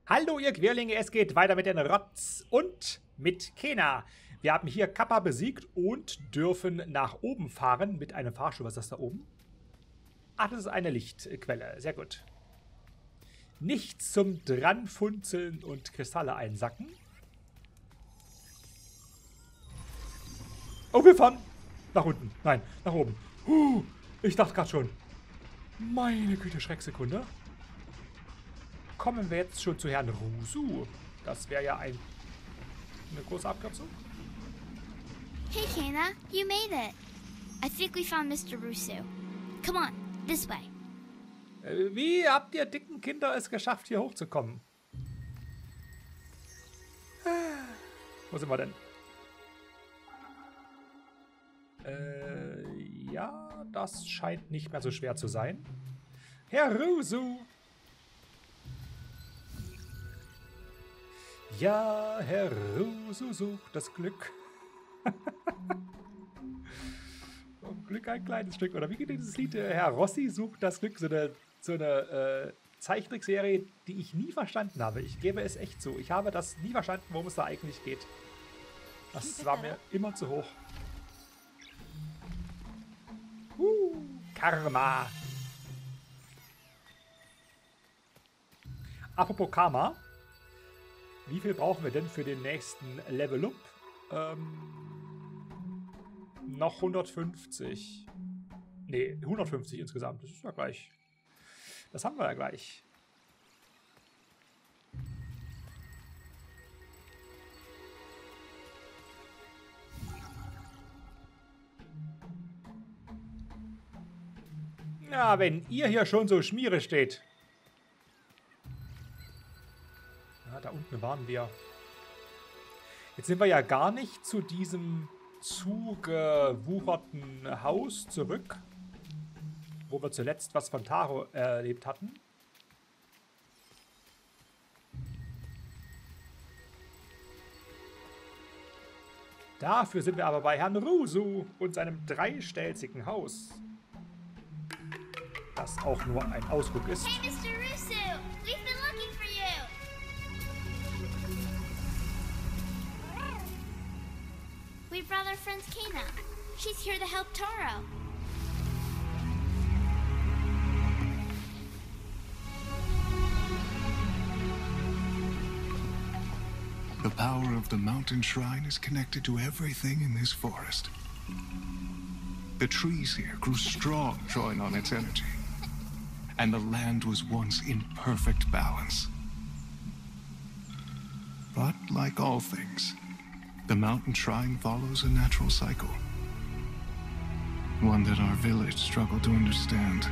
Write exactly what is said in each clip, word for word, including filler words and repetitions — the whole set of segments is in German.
Hallo ihr Querlinge, es geht weiter mit den Rotz und mit Kena. Wir haben hier Kappa besiegt und dürfen nach oben fahren mit einem Fahrstuhl. Was ist das da oben? Ach, das ist eine Lichtquelle. Sehr gut. Nichts zum Dranfunzeln und Kristalle einsacken. Oh, wir fahren nach unten. Nein, nach oben. Huh, ich dachte gerade schon. Meine Güte, Schrecksekunde. Kommen wir jetzt schon zu Herrn Rusu. Das wäre ja ein, eine große Abkürzung. Hey, Kena, you made it. I think we found Mister Rusu. Come on, this way. Äh, wie habt ihr dicken Kinder es geschafft, hier hochzukommen? Wo sind wir denn? Äh, ja, das scheint nicht mehr so schwer zu sein. Herr Rusu! Ja, Herr Rusu sucht das Glück. Vom Glück ein kleines Stück. Oder wie geht dieses Lied? Herr Rossi sucht das Glück. So eine, so eine äh, Zeichentrickserie, die ich nie verstanden habe. Ich gebe es echt zu. Ich habe das nie verstanden, worum es da eigentlich geht. Das war mir immer zu hoch. Uh, Karma. Apropos Karma. Wie viel brauchen wir denn für den nächsten Level-Up? Ähm, noch hundertfünfzig. Ne, hundertfünfzig insgesamt. Das ist ja gleich. Das haben wir ja gleich. Ja, wenn ihr hier schon so Schmiere steht. Ja, da unten waren wir. Jetzt sind wir ja gar nicht zu diesem zugewucherten Haus zurück, wo wir zuletzt was von Taro erlebt hatten. Dafür sind wir aber bei Herrn Rusu und seinem dreistelzigen Haus, das auch nur ein Ausguck ist. Hey, Mister Rusu, we've been looking for you. We brought our friend Kena. She's here to help Taro. The power of the mountain shrine is connected to everything in this forest. The trees here grew strong, drawing on its energy. And the land was once in perfect balance. But like all things, the mountain shrine follows a natural cycle. One that our village struggled to understand.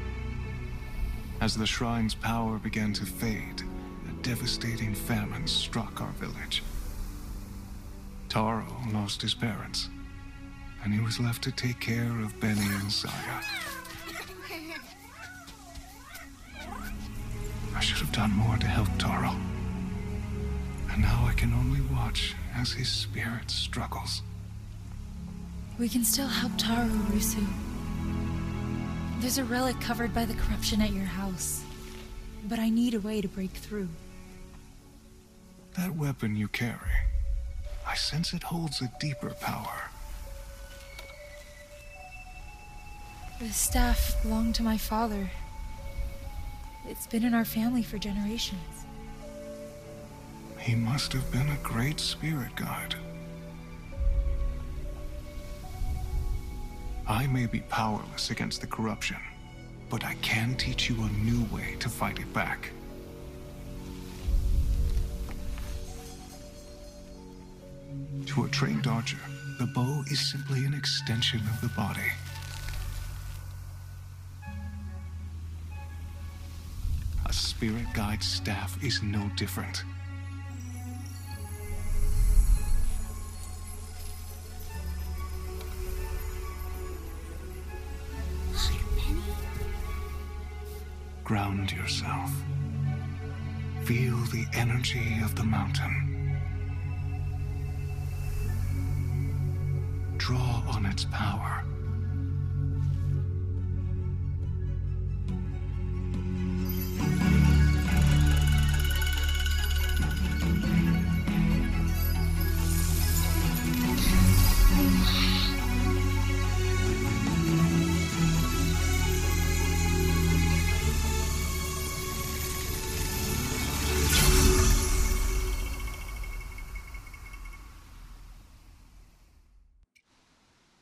As the shrine's power began to fade, a devastating famine struck our village. Taro lost his parents, and he was left to take care of Benny and Saya. I should have done more to help Taro. And now I can only watch as his spirit struggles. We can still help Taro, Rusu. There's a relic covered by the corruption at your house. But I need a way to break through. That weapon you carry, I sense it holds a deeper power. The staff belonged to my father. It's been in our family for generations. He must have been a great spirit guide. I may be powerless against the corruption, but I can teach you a new way to fight it back. To a trained archer, the bow is simply an extension of the body. A spirit guide's staff is no different. Ground yourself. Feel the energy of the mountain. Draw on its power.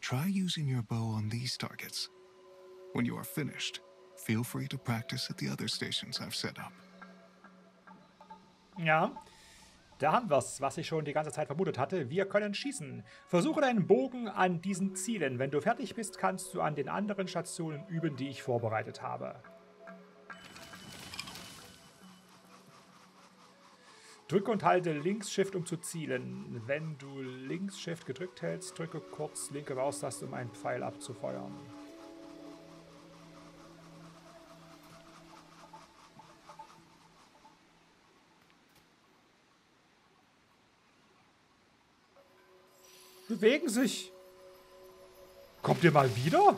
Try using your bow on these targets. When you are finished, feel free to practice at the other stations I've set up. Ja, da haben wir es, was ich schon die ganze Zeit vermutet hatte. Wir können schießen. Versuche deinen Bogen an diesen Zielen. Wenn du fertig bist, kannst du an den anderen Stationen üben, die ich vorbereitet habe. Drücke und halte Links-Shift, um zu zielen. Wenn du Links-Shift gedrückt hältst, drücke kurz linke Maustaste, um einen Pfeil abzufeuern. Bewegen sich. Kommt ihr mal wieder?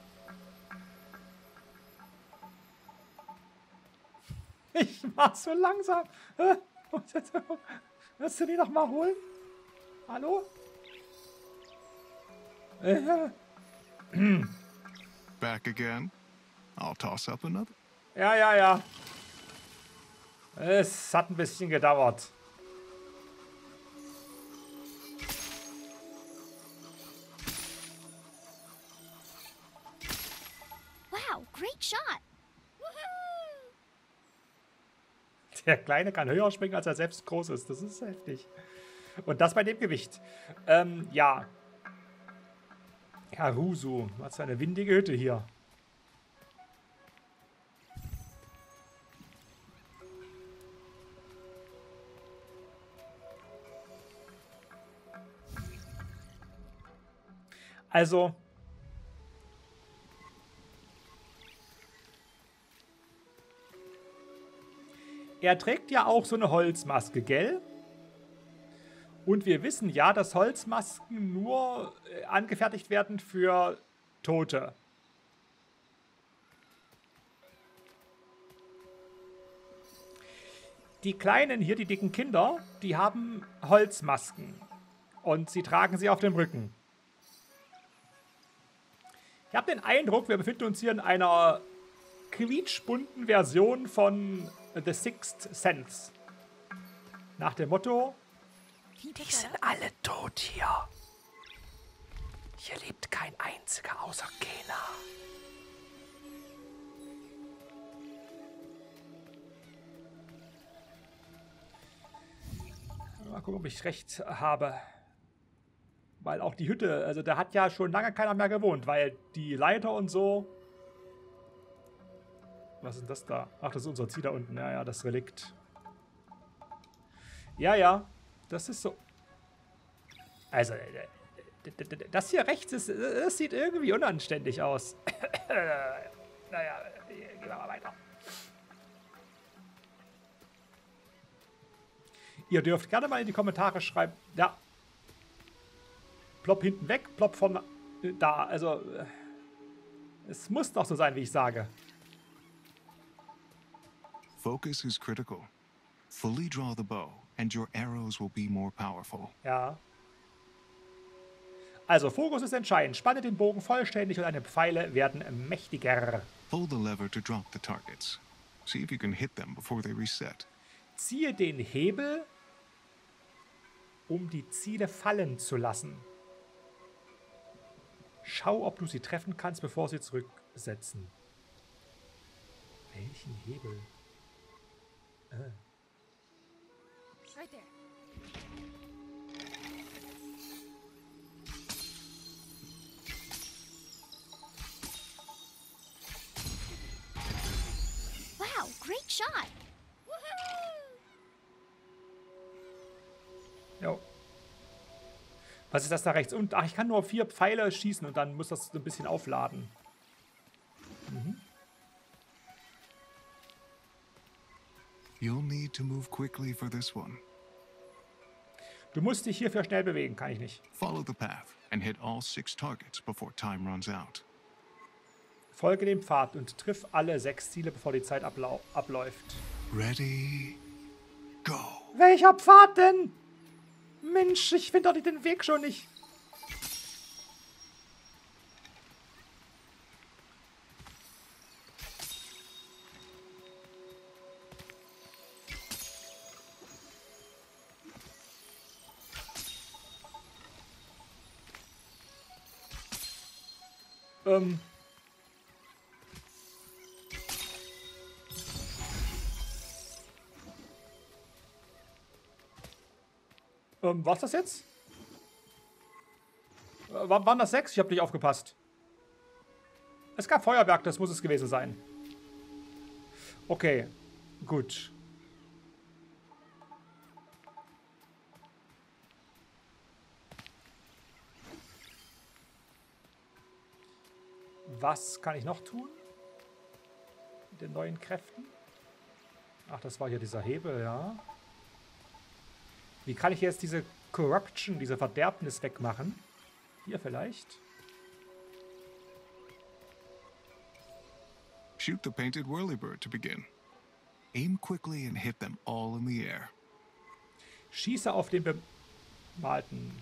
Ich mach so langsam. Willst du die noch mal holen? Hallo? Äh. Back again? I'll toss up another. Ja, ja, ja. Es hat ein bisschen gedauert. Wow, great shot. Der Kleine kann höher springen, als er selbst groß ist. Das ist heftig. Und das bei dem Gewicht. Ähm, ja. Harusu. Was für eine windige Hütte hier. Also... Er trägt ja auch so eine Holzmaske, gell? Und wir wissen ja, dass Holzmasken nur äh, angefertigt werden für Tote. Die Kleinen hier, die dicken Kinder, die haben Holzmasken. Und sie tragen sie auf dem Rücken. Ich habe den Eindruck, wir befinden uns hier in einer quietschbunten Version von The Sixth Sense. Nach dem Motto: Die sind alle tot hier. Hier lebt kein einziger außer Kena. Mal gucken, ob ich recht habe. Weil auch die Hütte, also da hat ja schon lange keiner mehr gewohnt, weil die Leiter und so... Was ist denn das da? Ach, das ist unser Ziel da unten. Ja, ja, das Relikt. Ja, ja. Das ist so. Also, das hier rechts, ist, das sieht irgendwie unanständig aus. Naja, gehen wir mal weiter. Ihr dürft gerne mal in die Kommentare schreiben. Ja. Plopp hinten weg, plopp von da. Also, es muss doch so sein, wie ich sage. Focus is critical. Fully draw the bow, and your arrows will be more powerful. Ja. Also, Fokus ist entscheidend. Spanne den Bogen vollständig und deine Pfeile werden mächtiger. Pull the lever to drop the targets. See if you can hit them before they reset. Ziehe den Hebel, um die Ziele fallen zu lassen. Schau, ob du sie treffen kannst, bevor sie zurücksetzen. Welchen Hebel? Äh. Right there. Wow, great shot. Jo. Was ist das da rechts? Und ach, ich kann nur vier Pfeile schießen und dann muss das ein bisschen aufladen. Mhm. You'll need to move quickly for this one. Du musst dich hierfür schnell bewegen, kann ich nicht. Follow the path and hit all six targets before time runs out. Folge dem Pfad und triff alle sechs Ziele, bevor die Zeit ablau abläuft. Ready, go. Welcher Pfad denn? Mensch, ich finde doch den Weg schon nicht. Ähm. Ähm, war's das jetzt? Äh, war, waren das sechs? Ich habe nicht aufgepasst. Es gab Feuerwerk, das muss es gewesen sein. Okay, gut. Was kann ich noch tun? Mit den neuen Kräften? Ach, das war hier dieser Hebel, ja. Wie kann ich jetzt diese Corruption, diese Verderbnis wegmachen? Hier vielleicht? Shoot the painted whirlybird to begin. Aim quickly and hit them all in the air. Schieße auf den bemalten.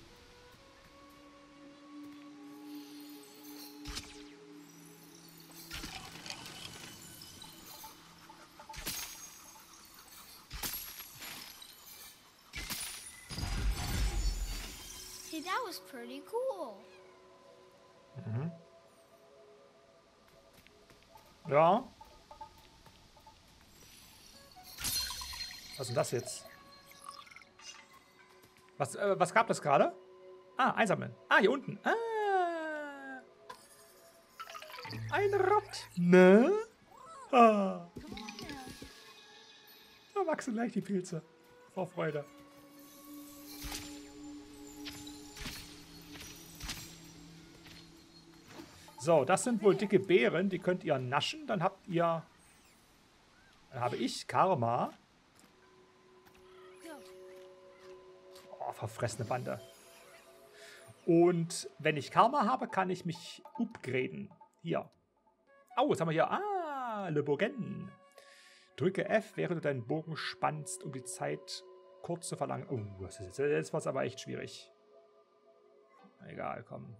Hey, that was pretty cool. Mhm. Ja. Was ist denn das jetzt? Was, äh, was gab das gerade? Ah, einsammeln. Ah, hier unten. Ah. Ein Rott. Ne? Ah. Da wachsen gleich die Pilze. Vor Freude. So, das sind wohl dicke Beeren. Die könnt ihr naschen. Dann habt ihr... Dann habe ich Karma. Oh, verfressene Bande. Und wenn ich Karma habe, kann ich mich upgraden. Hier. Oh, jetzt haben wir hier... Ah, Le Bogen. Drücke F, während du deinen Bogen spannst, um die Zeit kurz zu verlangen. Oh, das ist jetzt, jetzt war es aber echt schwierig. Egal, komm.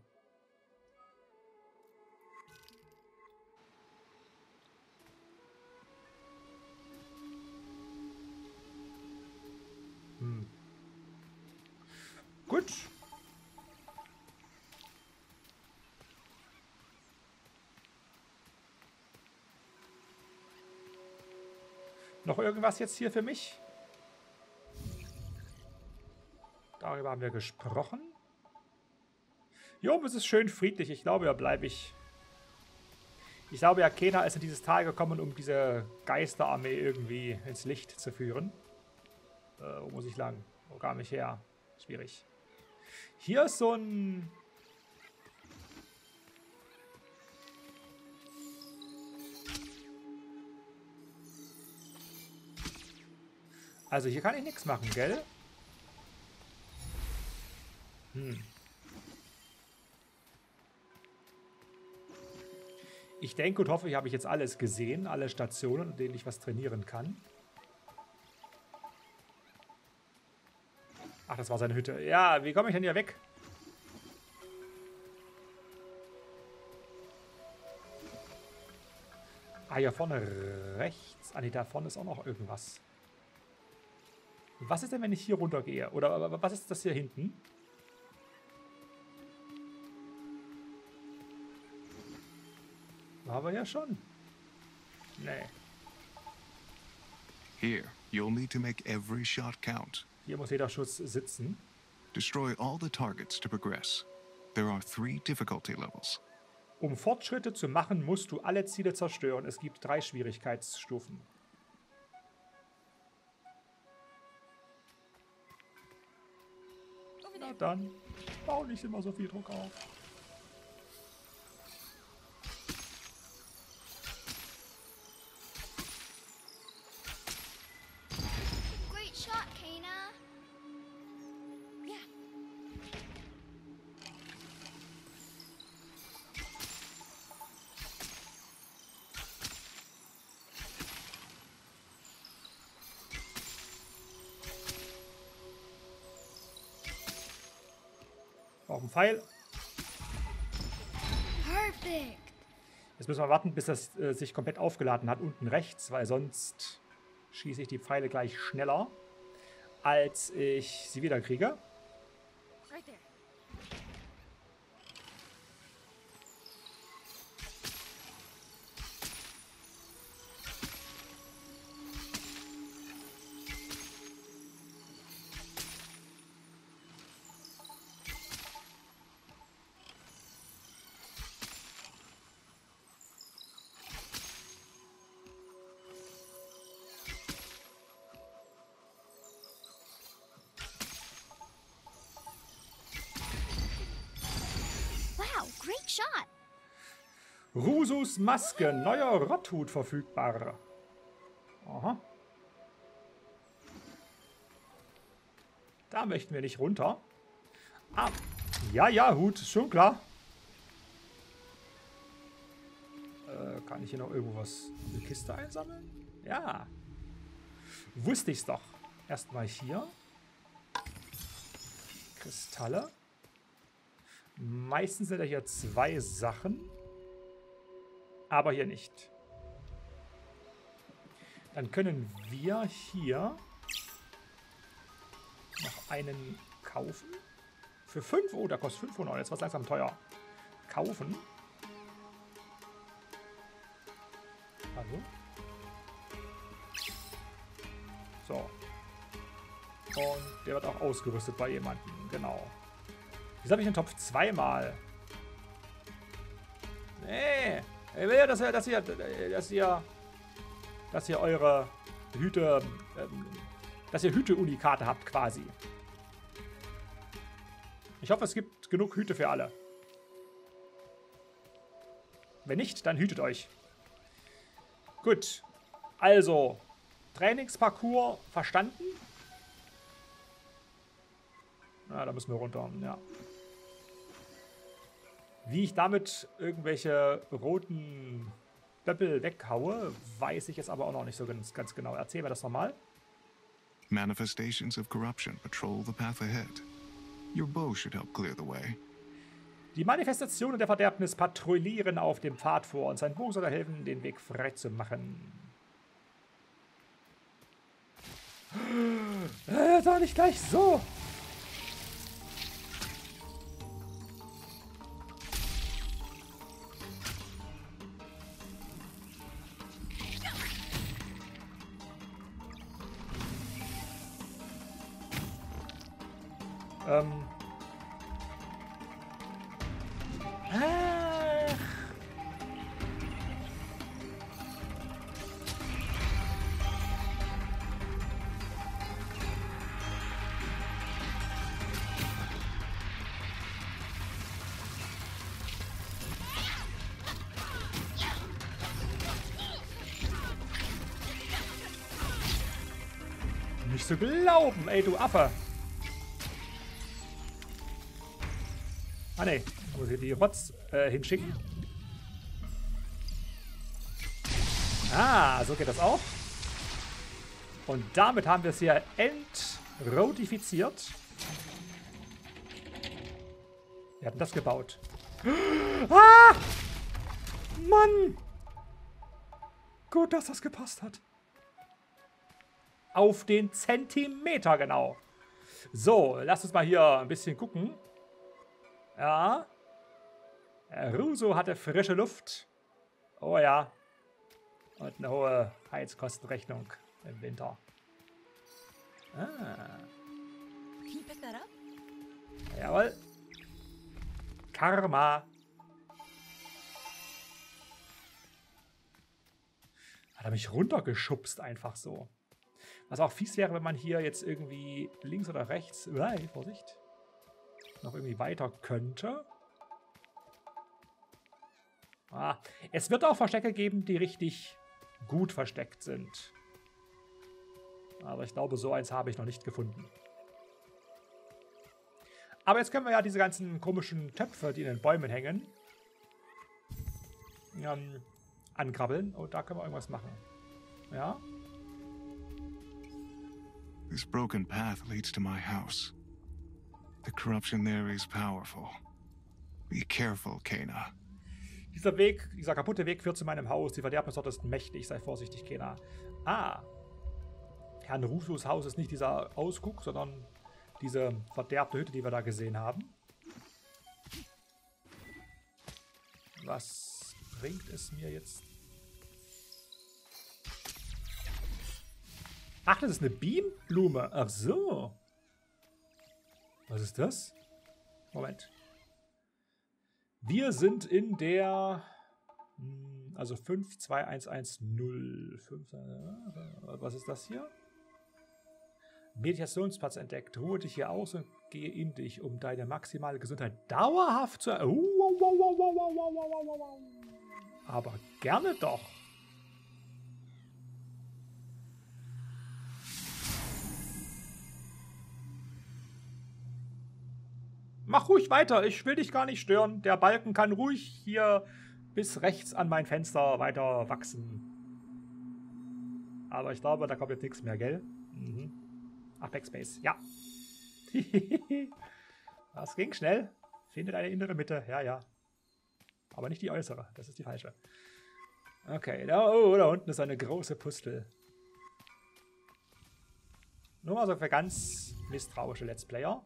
Hm. Gut. Noch irgendwas jetzt hier für mich? Darüber haben wir gesprochen. Hier oben ist es schön friedlich. Ich glaube, da bleibe ich. Ich glaube, ja, Kena ist in dieses Tal gekommen, um diese Geisterarmee irgendwie ins Licht zu führen. Äh, wo muss ich lang? Wo kam ich her? Schwierig. Hier ist so ein... Also hier kann ich nichts machen, gell? Hm. Ich denke und hoffe, ich habe jetzt alles gesehen, alle Stationen, in denen ich was trainieren kann. Ach, das war seine Hütte. Ja, wie komme ich denn hier weg? Ah, hier vorne rechts. Ah, nee, da vorne ist auch noch irgendwas. Was ist denn, wenn ich hier runter gehe? Oder was ist das hier hinten? War wir ja schon. Nee. Here, you'll need to make every shot count. Hier muss jeder Schuss sitzen. Destroy all the targets to progress. There are three difficulty levels. Um Fortschritte zu machen, musst du alle Ziele zerstören. Es gibt drei Schwierigkeitsstufen. Na dann, bau nicht immer so viel Druck auf. Great shot, Kena. Yeah. Auf den Pfeil. Perfect. Jetzt müssen wir warten, bis das äh, sich komplett aufgeladen hat, unten rechts, weil sonst schieße ich die Pfeile gleich schneller, als ich sie wieder kriege. Right there. Rusus Maske, neuer Rotthut verfügbar. Aha. Da möchten wir nicht runter. Ah, ja, ja, Hut, ist schon klar. Äh, kann ich hier noch irgendwo was in die Kiste einsammeln? Ja. Wusste ich's doch. Erstmal hier. Kristalle. Meistens sind da hier zwei Sachen. Aber hier nicht. Dann können wir hier noch einen kaufen. Für fünf. Oh, da kostet fünfhundert. Jetzt war es langsam teuer. Kaufen. Also. So. Und der wird auch ausgerüstet bei jemandem. Genau. Jetzt habe ich den Topf zweimal. Nee. Ich will ja, dass ihr, dass ihr, dass ihr, dass ihr eure Hüte, ähm, dass ihr Hüte-Unikate habt quasi. Ich hoffe, es gibt genug Hüte für alle. Wenn nicht, dann hütet euch. Gut. Also, Trainingsparcours verstanden. Na, da müssen wir runter, ja. Wie ich damit irgendwelche roten Böppel weghaue, weiß ich jetzt aber auch noch nicht so ganz, ganz genau. Erzähl mir das nochmal. Manifestations of corruption patrol the path ahead. Your bow should help clear the way. Die Manifestationen der Verderbnis patrouillieren auf dem Pfad vor und sein Bogen soll helfen, den Weg frei zu machen. Äh, doch nicht gleich so. Ähm. Ach. Nicht zu glauben, ey, du Affe. Ah ne, muss ich die Rotz äh, hinschicken. Ah, so geht das auch. Und damit haben wir es hier entrotifiziert. Wir hatten das gebaut. Ah! Mann! Gut, dass das gepasst hat. Auf den Zentimeter genau. So, lasst uns mal hier ein bisschen gucken. Ja. Rusu hatte frische Luft. Oh ja. Und eine hohe Heizkostenrechnung im Winter. Ah. Jawohl. Karma. Hat er mich runtergeschubst einfach so. Was auch fies wäre, wenn man hier jetzt irgendwie links oder rechts... Uah, Vorsicht. Noch irgendwie weiter könnte. Ah, es wird auch Verstecke geben, die richtig gut versteckt sind. Aber ich glaube, so eins habe ich noch nicht gefunden. Aber jetzt können wir ja diese ganzen komischen Töpfe, die in den Bäumen hängen, ähm, ankrabbeln. Und da können wir irgendwas machen. Ja? This broken path leads to my house. The corruption there is powerful. Be careful, Kena. Dieser Weg, dieser kaputte Weg führt zu meinem Haus. Die Verderbnis dort ist mächtig. Sei vorsichtig, Kena. Ah. Herrn Rusus Haus ist nicht dieser Ausguck, sondern diese verderbte Hütte, die wir da gesehen haben. Was bringt es mir jetzt? Ach, das ist eine Beamblume. Ach so. Was ist das? Moment. Wir sind in der... Also fünf zwei eins eins null. fünf, was ist das hier? Meditationsplatz entdeckt. Ruhe dich hier aus und gehe in dich, um deine maximale Gesundheit dauerhaft zu... Uh, wow, wow, wow, wow, wow, wow, wow, wow. Aber gerne doch. Mach ruhig weiter, ich will dich gar nicht stören. Der Balken kann ruhig hier bis rechts an mein Fenster weiter wachsen. Aber ich glaube, da kommt jetzt nichts mehr, gell? Mhm. Ach, Backspace, ja. Das ging schnell. Findet eine innere Mitte, ja, ja. Aber nicht die äußere, das ist die falsche. Okay, da, oh, da unten ist eine große Pustel. Nur mal so für ganz misstrauische Let's Player.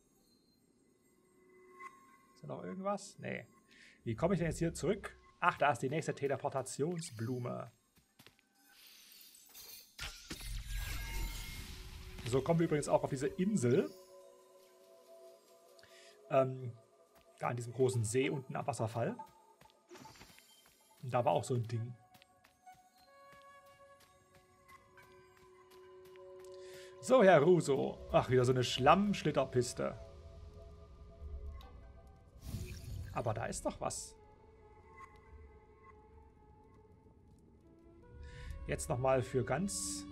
Ist da noch irgendwas? Nee. Wie komme ich denn jetzt hier zurück? Ach, da ist die nächste Teleportationsblume. So kommen wir übrigens auch auf diese Insel. Ähm, da an diesem großen See unten am Wasserfall. Und da war auch so ein Ding. So, Herr Russo. Ach, wieder so eine Schlammschlitterpiste. Aber da ist doch was. Jetzt nochmal für ganz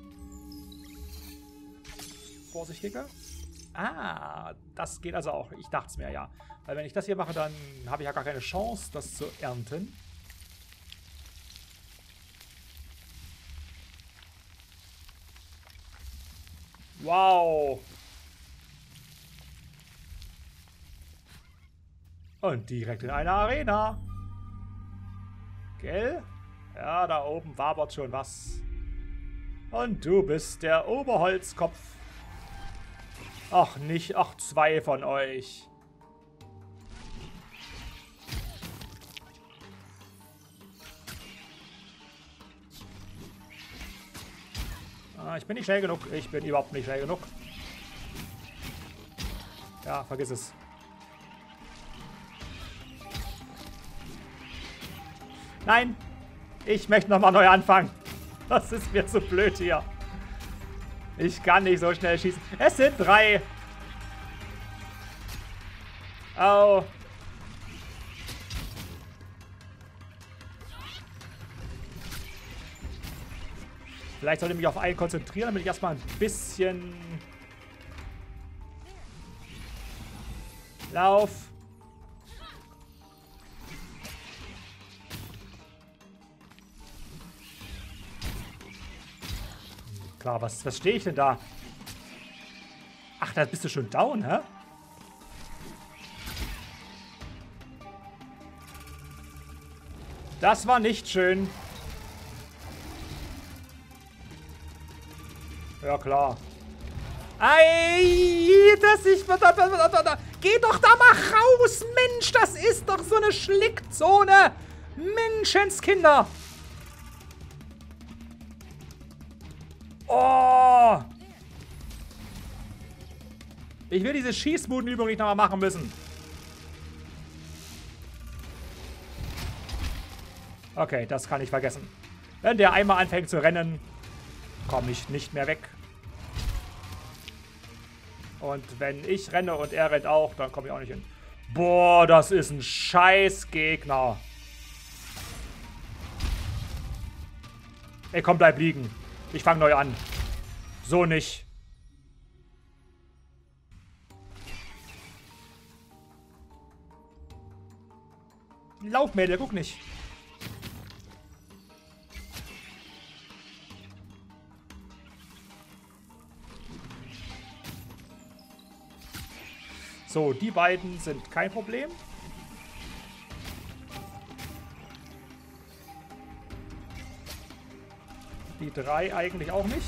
Vorsichtige. Ah, das geht also auch. Ich dachte es mir, ja. Weil wenn ich das hier mache, dann habe ich ja gar keine Chance, das zu ernten. Wow. Und direkt in eine Arena. Gell? Ja, da oben wabert schon was. Und du bist der Oberholzkopf. Ach, nicht. Ach, zwei von euch. Ah, ich bin nicht schnell genug. Ich bin überhaupt nicht schnell genug. Ja, vergiss es. Nein. Ich möchte nochmal neu anfangen. Das ist mir zu blöd hier. Ich kann nicht so schnell schießen. Es sind drei. Au. Vielleicht sollte ich mich auf einen konzentrieren, damit ich erstmal ein bisschen... Lauf. Klar, was, was stehe ich denn da? Ach, da bist du schon down, hä? Das war nicht schön. Ja, klar. Ei, das ich... Geh doch da mal raus, Mensch! Das ist doch so eine Schlickzone! Menschenskinder! Oh! Ich will diese Schießbudenübung nicht nochmal machen müssen. Okay, das kann ich vergessen. Wenn der einmal anfängt zu rennen, komme ich nicht mehr weg. Und wenn ich renne und er rennt auch, dann komme ich auch nicht hin. Boah, das ist ein scheiß Gegner. Ey, komm, bleib liegen. Ich fange neu an. So nicht. Lauf, Mädel, guck nicht. So, die beiden sind kein Problem. Die drei eigentlich auch nicht.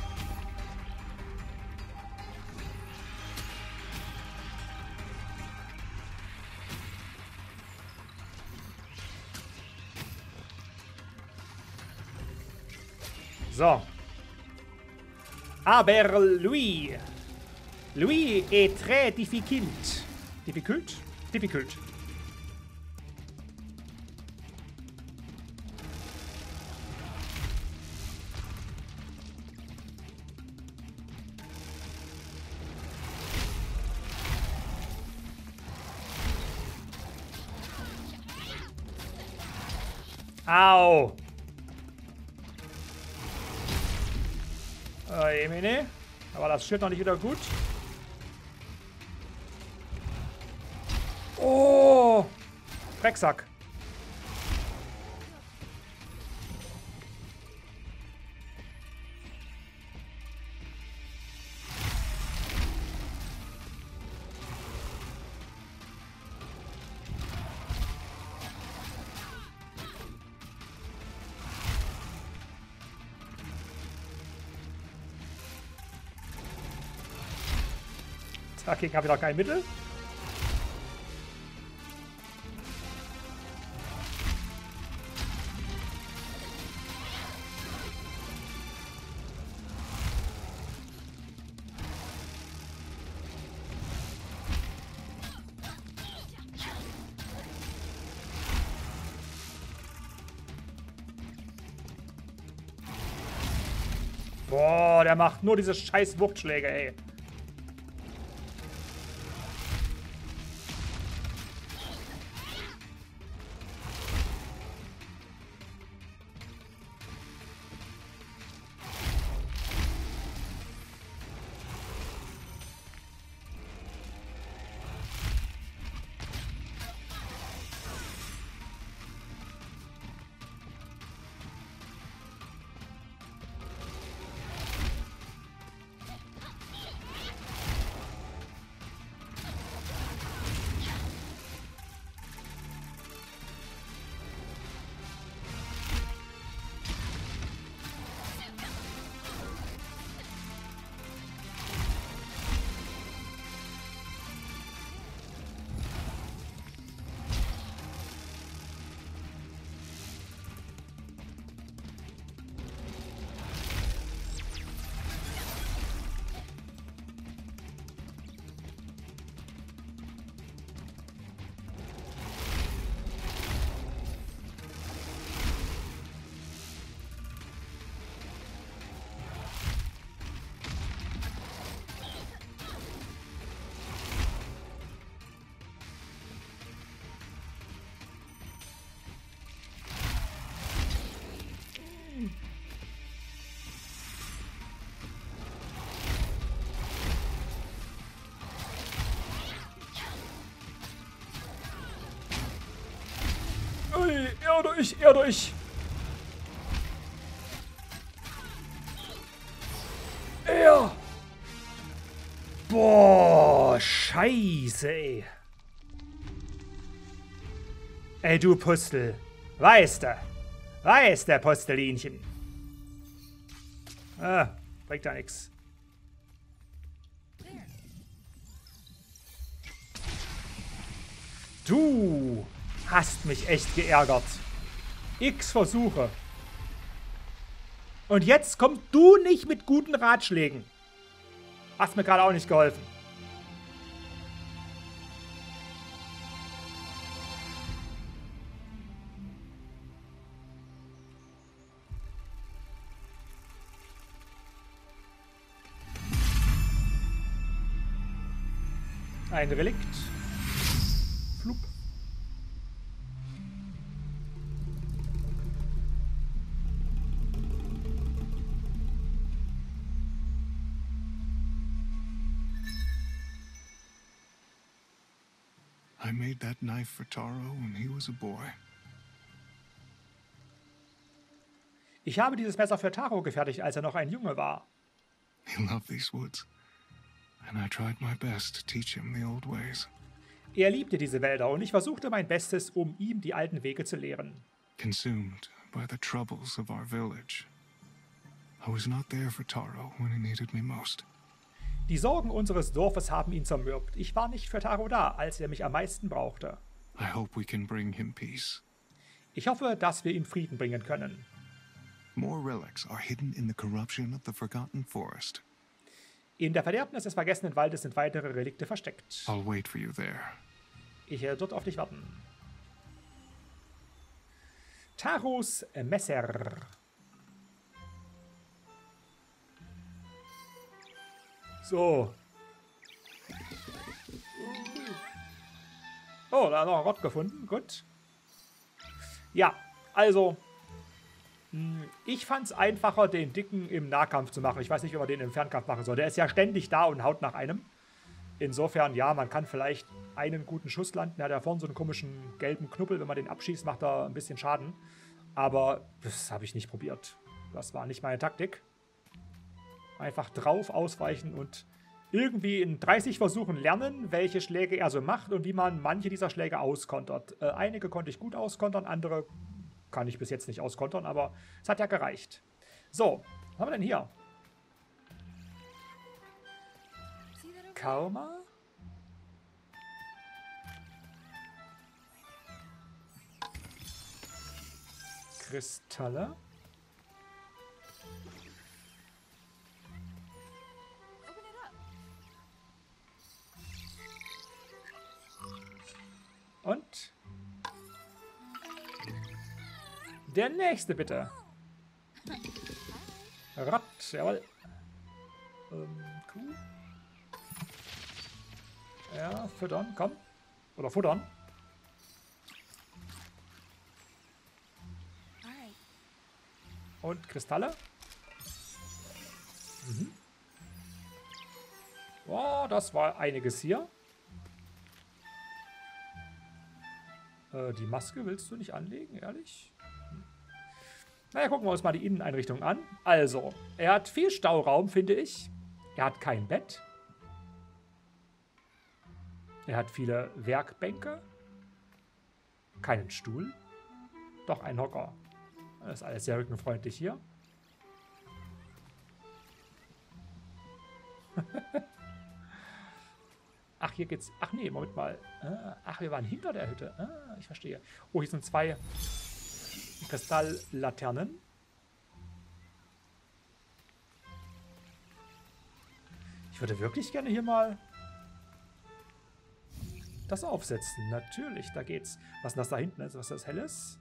So. Aber Louis... Louis est très difficile. Difficult? Difficult. Au. Oh, Emine. Aber das Schild noch nicht wieder gut. Oh. Drecksack. Dagegen habe ich noch kein Mittel. Boah, der macht nur diese scheiß Wuchtschläge, ey. Ui, er durch, er durch. Er. Boah, scheiße, ey. Ey, du Pustel. Weißt du. Weiß der Postelinchen. Ah, bringt da nix. Du hast mich echt geärgert. X Versuche. Und jetzt kommst du nicht mit guten Ratschlägen. Hast mir gerade auch nicht geholfen. Ein Relikt. Flup. I made that knife for Taro when he was a boy. Ich habe dieses Messer für Taro gefertigt, als er noch ein Junge war. He loved these woods, and I tried my best to teach him the old ways. Er liebte diese Wälder und ich versuchte mein Bestes, um ihm die alten Wege zu lehren. Consumed by the troubles of our village, I was not there for Taro when he needed me most. Die Sorgen unseres Dorfes haben ihn zermürbt. Ich war nicht für Taro da, als er mich am meisten brauchte. I hope we can bring him peace. Ich hoffe, dass wir ihm Frieden bringen können. More relics are hidden in the corruption of the Forgotten Forest. In der Verderbnis des vergessenen Waldes sind weitere Relikte versteckt. I'll wait for you there. Ich werde dort auf dich warten. Taros Messer. So. Oh, da hat noch ein Rott gefunden. Gut. Ja, Also, mh, ich fand es einfacher, den Dicken im Nahkampf zu machen. Ich weiß nicht, wie man den im Fernkampf machen soll. Der ist ja ständig da und haut nach einem. Insofern, ja, man kann vielleicht einen guten Schuss landen. Er hat ja vorne so einen komischen gelben Knubbel. Wenn man den abschießt, macht er ein bisschen Schaden. Aber das habe ich nicht probiert. Das war nicht meine Taktik. Einfach drauf ausweichen und irgendwie in dreißig Versuchen lernen, welche Schläge er so macht und wie man manche dieser Schläge auskontert. Äh, einige konnte ich gut auskontern, andere kann ich bis jetzt nicht auskontern, aber es hat ja gereicht. So, was haben wir denn hier? Karma? Kristalle? Und der nächste, bitte. Rott, jawohl. Ähm, Kuh. Ja, füttern, komm. Oder futtern. Und Kristalle. Mhm. Oh, das war einiges hier. Äh, die Maske willst du nicht anlegen, ehrlich? Hm. Naja, gucken wir uns mal die Inneneinrichtung an. Also, er hat viel Stauraum, finde ich. Er hat kein Bett. Er hat viele Werkbänke. Keinen Stuhl. Doch, ein Hocker. Das ist alles sehr rückenfreundlich hier. Ach, hier geht's... Ach nee, Moment mal. Ach, wir waren hinter der Hütte. Ah, ich verstehe. Oh, hier sind zwei Kristalllaternen. Ich würde wirklich gerne hier mal das aufsetzen. Natürlich, da geht's. Was ist das da hinten? Was ist das Helles?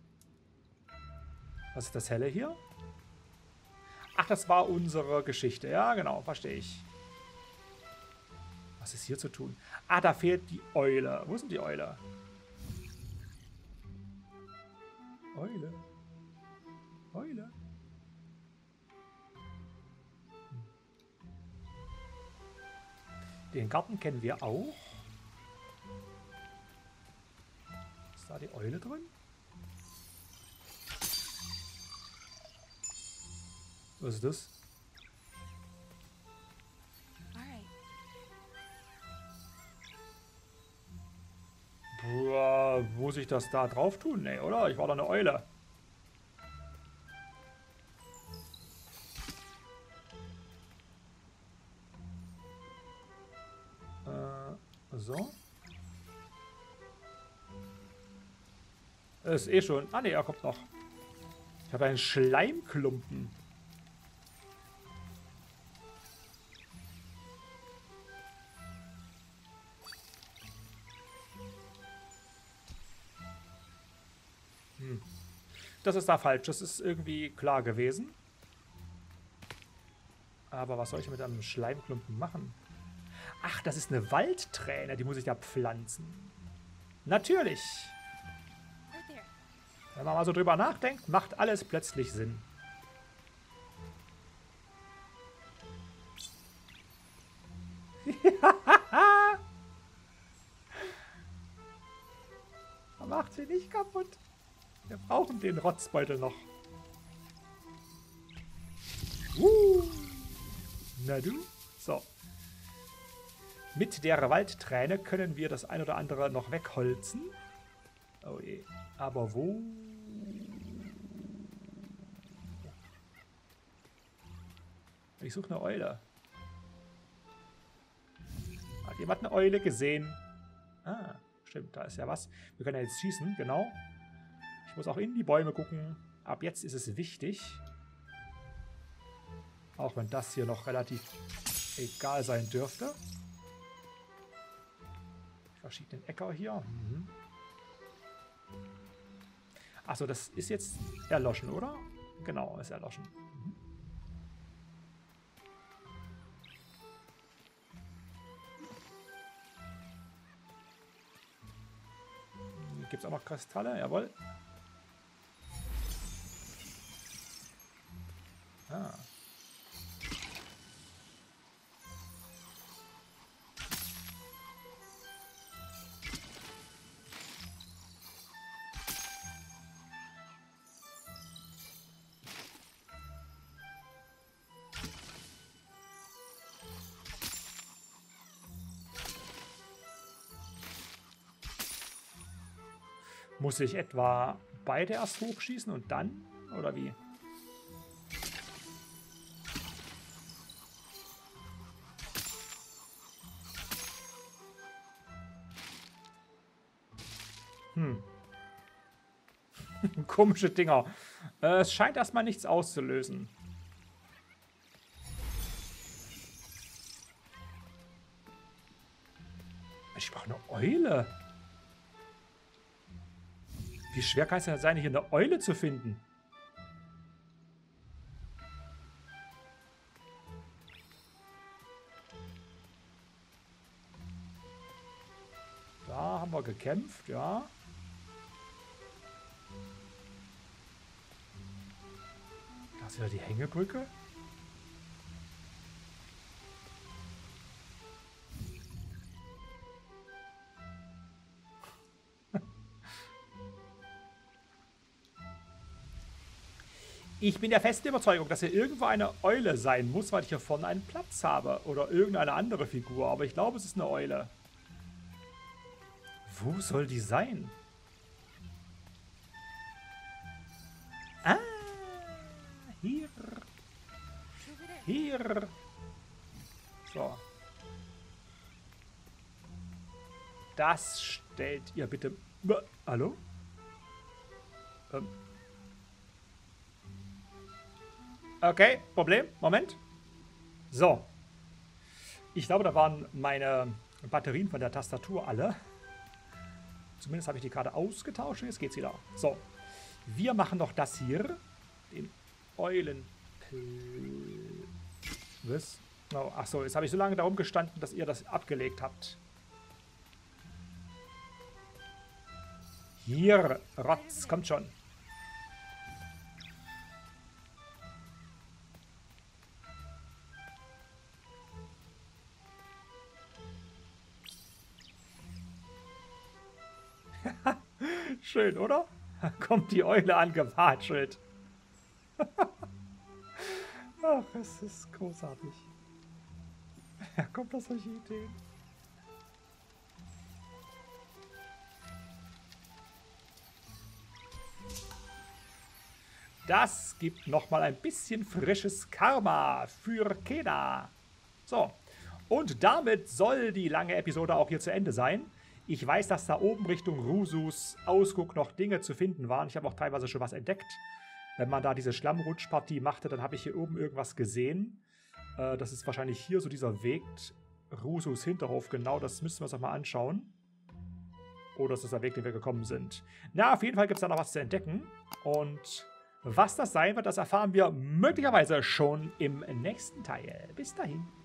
Was ist das Helle hier? Ach, das war unsere Geschichte. Ja, genau, verstehe ich. Was ist hier zu tun? Ah, da fehlt die Eule. Wo ist denn die Eule? Eule. Eule. Hm. Den Garten kennen wir auch. Ist da die Eule drin? Was ist das? Boah, muss ich das da drauf tun? Nee, oder? Ich war doch eine Eule. Äh, so. Das ist eh schon... Ah, nee, er kommt noch. Ich habe einen Schleimklumpen. Das ist da falsch. Das ist irgendwie klar gewesen. Aber was soll ich mit einem Schleimklumpen machen? Ach, das ist eine Waldträne. Die muss ich da pflanzen. Natürlich. Wenn man mal so drüber nachdenkt, macht alles plötzlich Sinn. Man macht sie nicht kaputt. Wir brauchen den Rotzbeutel noch. Uh. Na du? So. Mit der Waldträne können wir das ein oder andere noch wegholzen. Oh je. Aber wo? Ich suche eine Eule. Hat jemand eine Eule gesehen? Ah, stimmt, da ist ja was. Wir können ja jetzt schießen, genau. Ich muss auch in die Bäume gucken. Ab jetzt ist es wichtig. Auch wenn das hier noch relativ egal sein dürfte. Ich verschiebe den Äcker hier. Mhm. Achso, das ist jetzt erloschen, oder? Genau, ist erloschen. Mhm. Hier gibt es auch noch Kristalle, jawohl. Muss ich etwa beide erst hochschießen und dann? Oder wie? Hm. Komische Dinger. Äh, es scheint erstmal nichts auszulösen. Ich brauche eine Eule. Wie schwer kann es denn sein, hier eine Eule zu finden? Da haben wir gekämpft, ja. Da ist wieder die Hängebrücke. Ich bin der festen Überzeugung, dass hier irgendwo eine Eule sein muss, weil ich hier vorne einen Platz habe. Oder irgendeine andere Figur. Aber ich glaube, es ist eine Eule. Wo soll die sein? Ah, hier. Hier. So. Das stellt ihr bitte... Hallo? Ähm... Okay, Problem. Moment. So. Ich glaube, da waren meine Batterien von der Tastatur alle. Zumindest habe ich die gerade ausgetauscht. Jetzt geht's wieder. So. Wir machen doch das hier. Den Eulen... Was? Oh, achso, jetzt habe ich so lange darum gestanden, dass ihr das abgelegt habt. Hier, Rotz, kommt schon. Schön, oder? Kommt die Eule angewatschelt. Ach, es ist großartig. Ja, kommt auf solche Ideen. Das gibt nochmal ein bisschen frisches Karma für Kena. So, und damit soll die lange Episode auch hier zu Ende sein. Ich weiß, dass da oben Richtung Rusus Ausguck noch Dinge zu finden waren. Ich habe auch teilweise schon was entdeckt. Wenn man da diese Schlammrutschpartie machte, dann habe ich hier oben irgendwas gesehen. Äh, das ist wahrscheinlich hier so dieser Weg. Rusus Hinterhof, genau, das müssen wir uns noch mal anschauen. Oder ist das der Weg, den wir gekommen sind? Na, auf jeden Fall gibt es da noch was zu entdecken. Und was das sein wird, das erfahren wir möglicherweise schon im nächsten Teil. Bis dahin.